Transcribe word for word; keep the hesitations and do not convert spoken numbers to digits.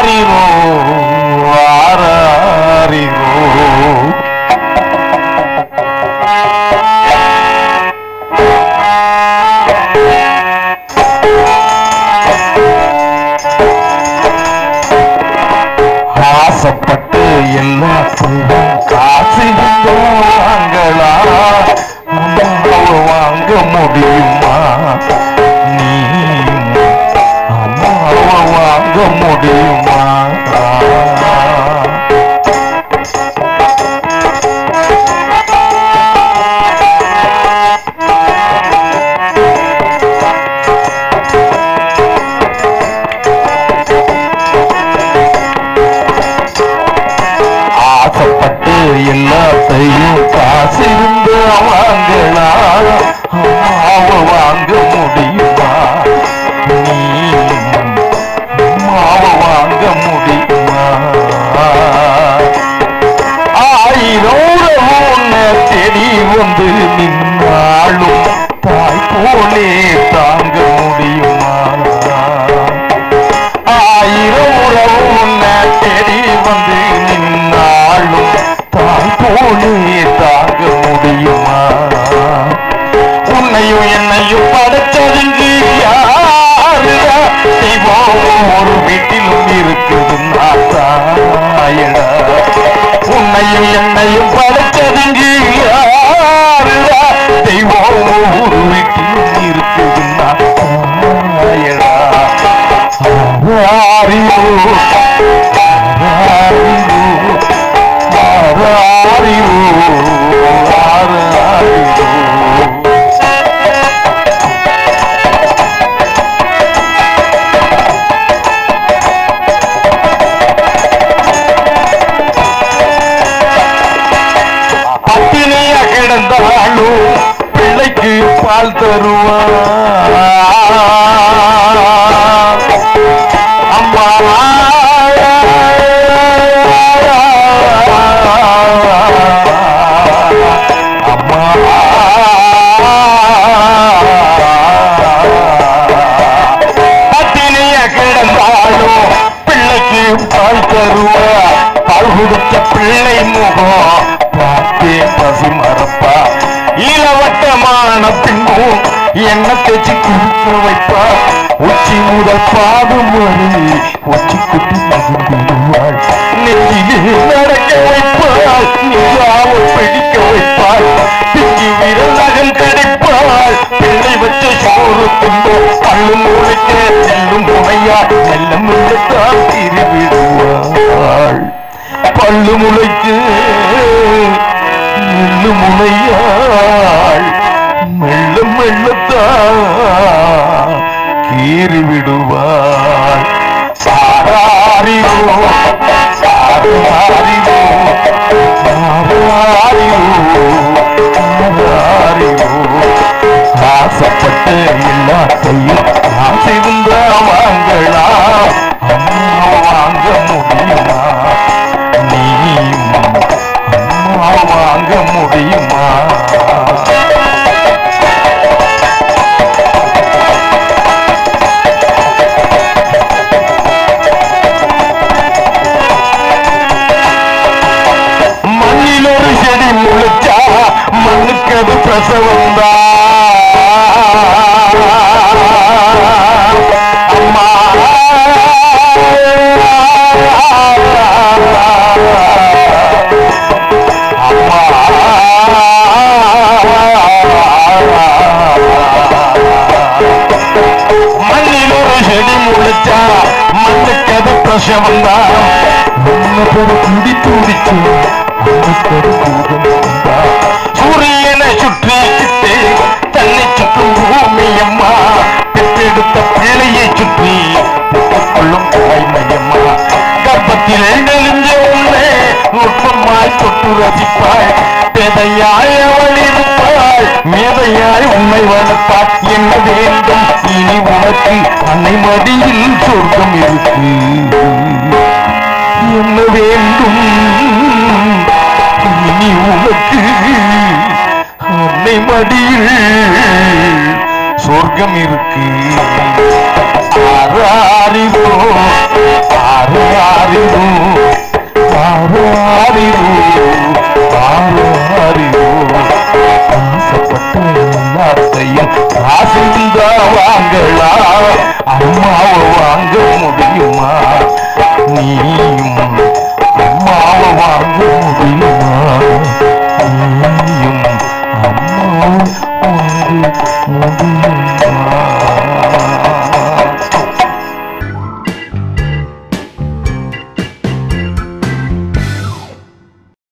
ஆராரிரோ ஆராரிரோ. ஆசைப்பட்டு எல்லாத்தையும் காசு வாங்களா வாங்க முடியுமா? நீ அம்மாவை வாங்க முடியுமா? ஆசைப்பட்டு எல்லாத்தையும் காசு இருந்து வாங்களா அம்மாவை வாங்க முடியுமா? நீ அம்மாவை வாங்க முடியுமா? ஆயிரம் உன்னை தேடி வந்து நின்னாலும் தாய் போலே தாங்க முடியுமா? ஆயிரம் உறவு உன்னை தேடி வந்து நின்னாலும் தாய் போலே தாங்க முடியுமா? உன்னையும் என்னையும் படைச்சதுங்கு யாருடா? தெய்வம் ஒரு வீட்டிலும் இருக்குது தாயடா. உன்னையும் என்னையும் படைச்சதுங்கு யாருடா? தெய்வம் ஒரு வீட்டிலும் இருக்குது தாயடா. ஆராரிரோ ஆராரிரோ ஆராரிரோ ஆராரிரோ. பட்டினியா கிடந்தாலும் பிள்ளைக்கு பால் தருவான் அம்மா. அம்மா பட்டினிய கிடந்தாலும் பிள்ளைக்கு பால் தருவா. பால் கொடுத்த பிள்ளை முகம் பார்த்தே பசி மறப்பா. இளவட்டமான பின்பும் என்ன தேச்சு குடிக்க வைப்பா. உச்சி முதல் பாதம் வரை உச்சி குட்டி மகிழ்ந்திடுவாள். நெஞ்சிலே நடக்க வைப்பாள், நிலாவை பிடிக்க வைப்பாள். பிஞ்சி விரல் நகம் கிடைப்பாள். பிள்ளை வச்ச சோறு துண்டு பள்ளு முளைக்க செல்லும் முனையா மெல்ல மெல்லத்தான் திருவிடுவாள். பள்ளு முளைக்க மெல்லு முனையாள் மெல்ல மெல்லத்தான் கீறி விடுவாள். ஆராரிரோ ஆராரிரோ ஆராரிரோ ஆராரிரோ. ஆசைப்பட்டு எல்லாத்தையும் காசு இருந்தா வாங்களா அம்மா வாங்க முடியுமா? நீ அம்மா வாங்க முடியுமா? மண்ணில் ஒரு செடி முளைச்சா மண்ணுக்கு அது பிரசவம் தான் அம்மா. மண்ணில் ஒரு செடி முளைச்சா மண்ணுக்கு அது பிரசவம் தான். குடி துடிச்சு சூரியனை சுற்றிக்கிட்டு தன்னை சுற்றும் பூமி அம்மா. பெற்றெடுத்த பிள்ளையை சுற்றி கொள்ளும் தாய்மையம்மா. கர்ப்பத்தில் நெளிஞ்ச உன்னை நுட்பமாய் தொட்டு ரசிப்பாள். பேதையாய் அவள் இருப்பாள், மேதையாய் உன்னை வளர்ப்பாள். என்ன வேண்டும் இனி உனக்கு அன்னை மடியில் சொர்க்கம் இருக்கு. என்ன வேண்டும் இனி உனக்கு அன்னை மடியில் சொர்க்கம் இருக்கு. ஆராரிரோ ஆராரிரோ அறிந்தோம்